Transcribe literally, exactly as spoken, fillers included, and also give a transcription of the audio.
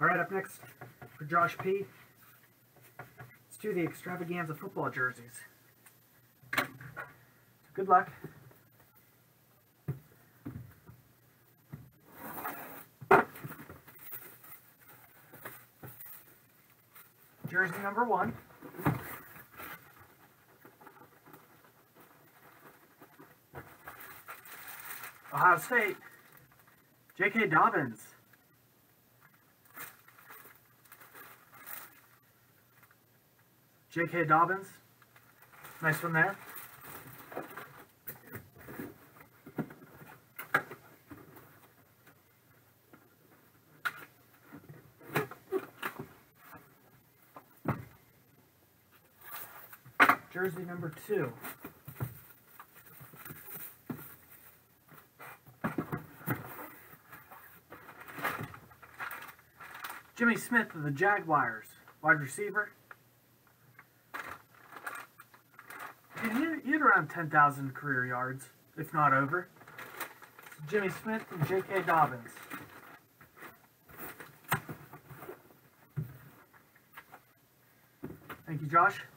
Alright, up next for Josh P. Let's do the Extravaganza football jerseys. Good luck. Jersey number one. Ohio State, J K. Dobbins. J K. Dobbins. Nice one there. Jersey number two. Jimmy Smith of the Jaguars, wide receiver. And he had around ten thousand career yards, if not over. It's Jimmy Smith and J K. Dobbins. Thank you, Josh.